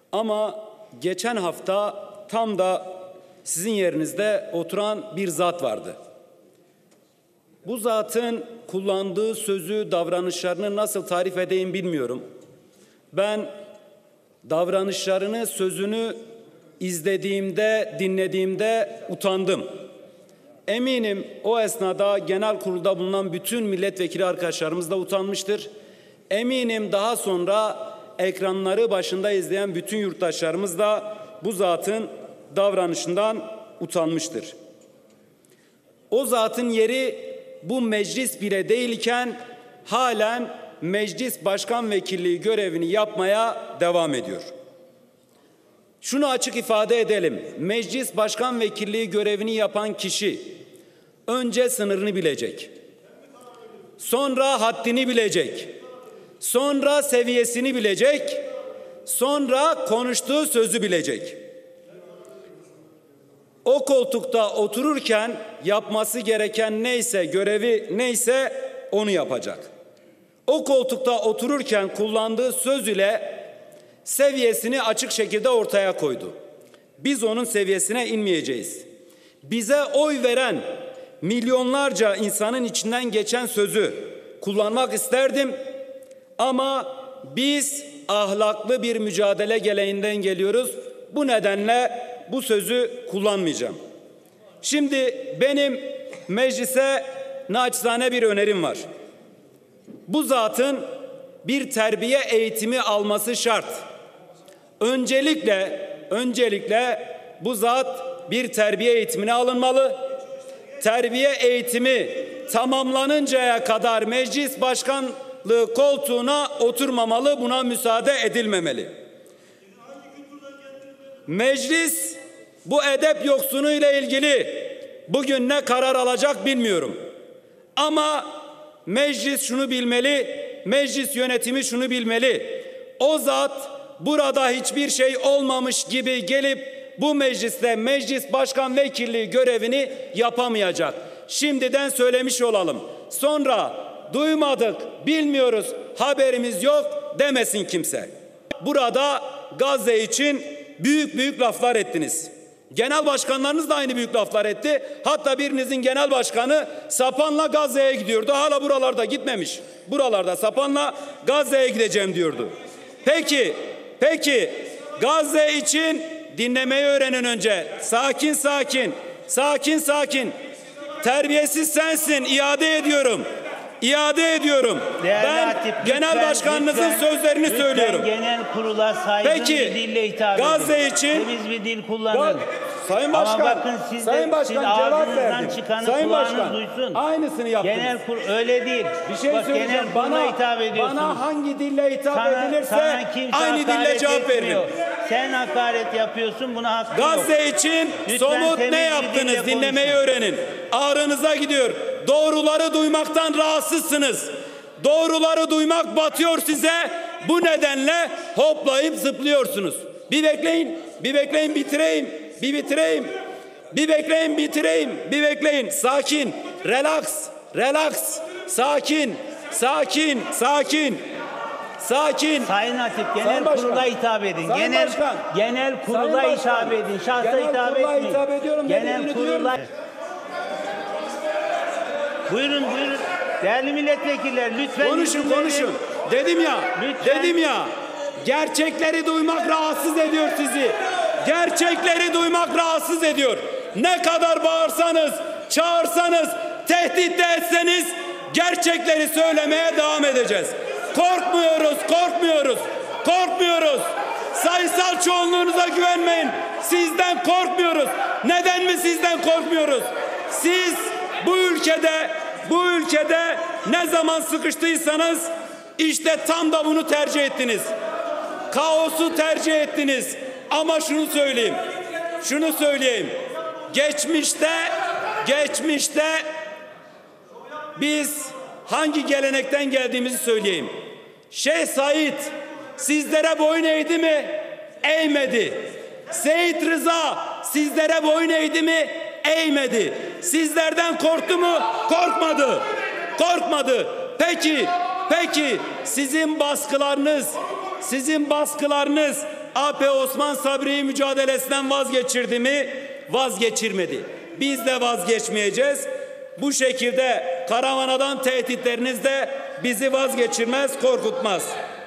Ama geçen hafta tam da sizin yerinizde oturan bir zat vardı. Bu zatın kullandığı sözü, davranışlarını nasıl tarif edeyim bilmiyorum. Ben davranışlarını, sözünü izlediğimde, dinlediğimde utandım. Eminim o esnada genel kurulda bulunan bütün milletvekili arkadaşlarımız da utanmıştır. Eminim daha sonra ekranları başında izleyen bütün yurttaşlarımız da bu zatın davranışından utanmıştır. O zatın yeri bu meclis bile değilken halen meclis başkan vekilliği görevini yapmaya devam ediyor. Şunu açık ifade edelim. Meclis başkan vekilliği görevini yapan kişi önce sınırını bilecek. Sonra haddini bilecek. Sonra seviyesini bilecek. Sonra konuştuğu sözü bilecek. O koltukta otururken yapması gereken neyse, görevi neyse onu yapacak. O koltukta otururken kullandığı söz ile seviyesini açık şekilde ortaya koydu. Biz onun seviyesine inmeyeceğiz. Bize oy veren milyonlarca insanın içinden geçen sözü kullanmak isterdim ama biz ahlaklı bir mücadele geleneğinden geliyoruz. Bu nedenle bu sözü kullanmayacağım. Şimdi benim meclise naçizane bir önerim var. Bu zatın bir terbiye eğitimi alması şart. Öncelikle bu zat bir terbiye eğitimine alınmalı. Terbiye eğitimi tamamlanıncaya kadar meclis başkanlığı koltuğuna oturmamalı, buna müsaade edilmemeli. Meclis bu edep yoksunu ile ilgili bugün ne karar alacak bilmiyorum. Ama meclis şunu bilmeli, meclis yönetimi şunu bilmeli. O zat burada hiçbir şey olmamış gibi gelip bu mecliste meclis başkan vekilliği görevini yapamayacak. Şimdiden söylemiş olalım. Sonra duymadık, bilmiyoruz, haberimiz yok demesin kimse. Burada Gazze için büyük laflar ettiniz. Genel başkanlarınız da aynı büyük laflar etti. Hatta birinizin genel başkanı sapanla Gazze'ye gidiyordu. Hala buralarda gitmemiş. Buralarda sapanla Gazze'ye gideceğim diyordu. Peki Gazze için dinlemeyi öğrenin önce. Sakin. Terbiyesiz sensin. İade ediyorum. Değerli Ben Hatip, genel başkanınızın sözlerini söylüyorum. Genel kurula saygın bir dille hitap edin. Gazze için temiz bir dil kullanın. Sayın Başkan, ama bakın Sayın Başkan cevap verdim. çıkanı Sayın kulağınız Başkan, duysun. aynısını yaptınız. Genel öyle değil. Bir şey Bak, söyleyeceğim. genel kurula hitap ediyorsun. Bana hangi dille hitap edilirse aynı dille hakaret cevap etmiyor. veririm. Sen hakaret yapıyorsun, buna hakkın yok. Gazze için Lütfen somut temiz ne bir yaptınız dille dinlemeyi konuşun. öğrenin. Ağrınıza gidiyor. Doğruları duymaktan rahatsızsınız. Doğruları duymak batıyor size. Bu nedenle hoplayıp zıplıyorsunuz. Bir bekleyin bitireyim. Sakin, relax. Sakin. Sayın Hatip, Sayın genel Başkan. kurula hitap edin. Sayın Başkan. Genel kurula Sayın hitap Başkan. edin. Şahsa Genel hitap kurula etmeyin. hitap ediyorum Genel dediğini kurula. duyuyorum. Buyurun. Değerli milletvekiller, lütfen Konuşun. Lütfen. Dedim ya. Gerçekleri duymak rahatsız ediyor sizi. Gerçekleri duymak rahatsız ediyor. Ne kadar bağırsanız, çağırsanız, tehdit de etseniz gerçekleri söylemeye devam edeceğiz. Korkmuyoruz. Sayısal çoğunluğunuza güvenmeyin. Sizden korkmuyoruz. Neden mi sizden korkmuyoruz? Siz bu ülkede ne zaman sıkıştıysanız işte tam da bunu tercih ettiniz. Kaosu tercih ettiniz. Ama şunu söyleyeyim. Geçmişte biz hangi gelenekten geldiğimizi söyleyeyim. Şeyh Said sizlere boyun eğdi mi? Eğmedi. Seyit Rıza sizlere boyun eğdi mi? Eğmedi. Sizlerden korktu mu? Korkmadı. Peki sizin baskılarınız AP Osman Sabri'yi mücadelesinden vazgeçirdi mi? Vazgeçirmedi. Biz de vazgeçmeyeceğiz. Bu şekilde Karamana'dan tehditleriniz de bizi vazgeçirmez, korkutmaz.